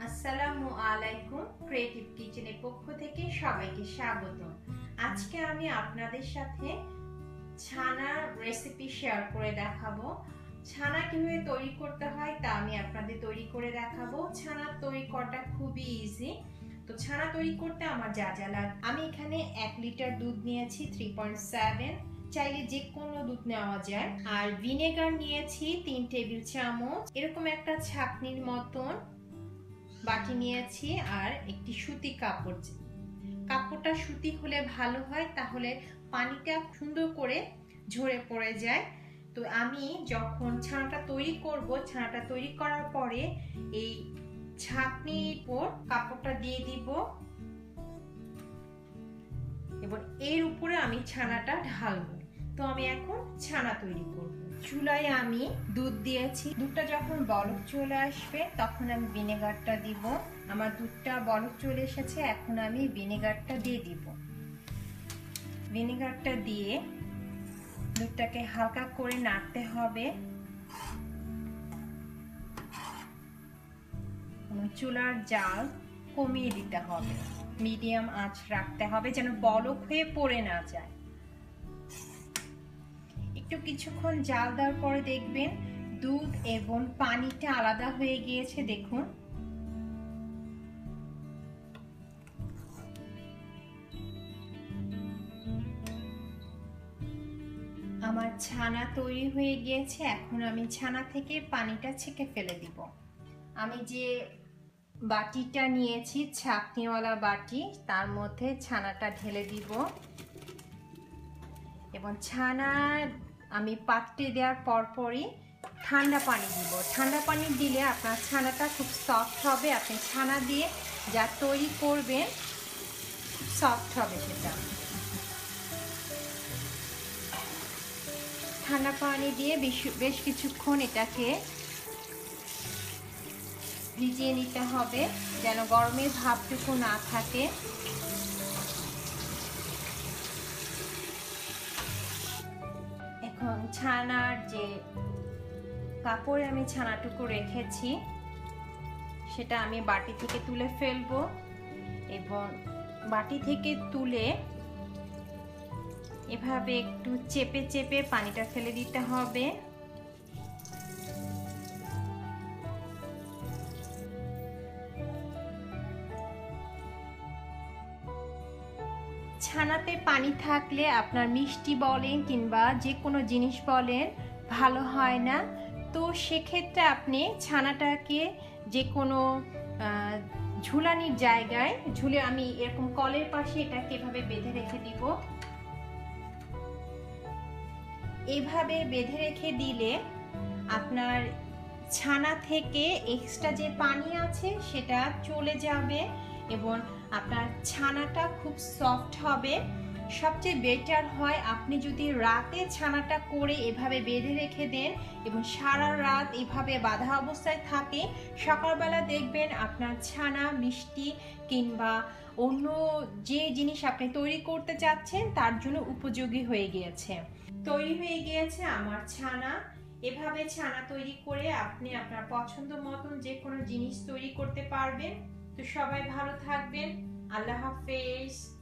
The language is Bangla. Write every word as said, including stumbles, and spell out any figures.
আসসালামু আলাইকুম। ক্রিয়েটিভ কিচেনের পক্ষ থেকে সবাইকে স্বাগত। আজকে আমি আপনাদের সাথে ছানার রেসিপি শেয়ার করে দেখাবো। ছানা কিভাবে তৈরি করতে হয় তা আমি আপনাদের তৈরি করে দেখাবো। ছানা তৈরি করাটা খুবই ইজি। তো ছানা তৈরি করতে আমার যা যা লাগে, আমি এখানে এক লিটার দুধ নিয়েছি থ্রি পয়েন্ট সেভেন, চাইলে যে কোনো দুধ নেওয়া যায়। আর ভিনেগার নিয়েছি তিন টেবিল চামচ, এরকম একটা ছাঁকনির মতন বাটি নিয়েছি, আর একটি সুতি কাপড়। কাপড়টা সুতি হলে ভালো হয়, তাহলে পানিটা সুন্দর করে ঝরে পড়ে যায়। তো আমি যখন ছানাটা তৈরি করব, ছানাটা তৈরি করার পরে এই ছাঁকনির উপর কাপড়টা দিয়ে দিব এবং এর উপরে আমি ছানাটা ঢালবো। তো আমি এখন ছানা তৈরি করব। চুলায় আমি দুধ দিয়েছি, দুধটা যখন বলক চলে আসবে তখন আমি ভিনেগারটা দিব। আমার দুধটা বলক চলে এসেছে, এখন আমি ভিনেগারটা দিয়ে দিব। ভিনেগারটা দিয়ে দুধটাকে হালকা করে নাড়তে হবে। চুলার জাল কমিয়ে দিতে হবে, মিডিয়াম আঁচ রাখতে হবে যেন বলক হয়ে পড়ে না যায়। একটু কিছুক্ষণ জাল দেওয়ার পরে দেখবেন দুধ এবং পানিটা আলাদা হয়ে গিয়েছে। দেখুন, আমার ছানা তৈরি হয়ে গিয়েছে। এখন আমি ছানা থেকে পানিটা ছেঁকে ফেলে দিব। আমি যে বাটিটা নিয়েছি, ছাঁকনিওয়ালা বাটি, তার মধ্যে ছানাটা ঢেলে দিব এবং ছানা আমি পাত্রে দেওয়ার পরপরই ঠান্ডা পানি দিব। ঠান্ডা পানি দিলে আপনার ছানাটা খুব সফট হবে। আপনি ছানা দিয়ে যা তৈরি করবেন খুব সফট হবে সেটা। ঠান্ডা পানি দিয়ে বেশ বেশ কিছুক্ষণ এটাকে ভিজিয়ে নিতে হবে যেন গরমের ভাবটুকু না থাকে। এখন ছানার যে কাপড়ে আমি ছানাটুকু রেখেছি সেটা আমি বাটি থেকে তুলে ফেলবো এবং বাটি থেকে তুলে এভাবে একটু চেপে চেপে পানিটা ফেলে দিতে হবে। ছানাতে পানি থাকলে আপনার মিষ্টি বলেন কিংবা যে কোনো জিনিস বলেন ভালো হয় না। তো সেক্ষেত্রে আপনি ছানাটাকে যে কোনো ঝুলানির জায়গায় ঝুলে, আমি এরকম কলের পাশে এটাকে এভাবে বেঁধে রেখে দিব। এভাবে বেঁধে রেখে দিলে আপনার ছানা থেকে এক্সট্রা যে পানি আছে সেটা চলে যাবে এবং আপনার ছানাটা খুব সফট হবে। সবচেয়ে বেটার হয় আপনি যদি রাতে ছানাটা করে এভাবে বেঁধে রেখে দেন এবং সারা রাত এভাবে বাঁধা অবস্থায় থাকে, সকালবেলা দেখবেন আপনার ছানা মিষ্টি কিংবা অন্য যে জিনিস আপনি তৈরি করতে চাচ্ছেন তার জন্য উপযোগী হয়ে গিয়েছে। তৈরি হয়ে গিয়েছে আমার ছানা। এভাবে ছানা তৈরি করে আপনি আপনার পছন্দ মতন যে কোনো জিনিস তৈরি করতে পারবেন। তো সবাই ভালো থাকবেন। আল্লাহ হাফেজ।